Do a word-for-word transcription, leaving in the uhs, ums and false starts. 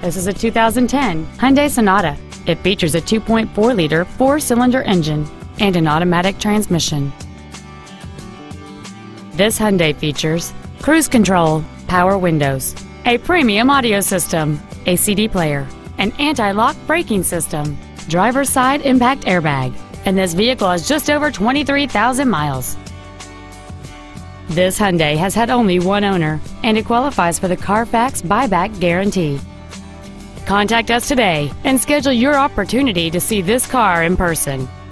This is a two thousand ten Hyundai Sonata. It features a two point four liter four-cylinder engine and an automatic transmission. This Hyundai features cruise control, power windows, a premium audio system, a C D player, an anti-lock braking system, driver's side impact airbag, and this vehicle has just over twenty-three thousand miles. This Hyundai has had only one owner, and it qualifies for the Carfax buyback guarantee. Contact us today and schedule your opportunity to see this car in person.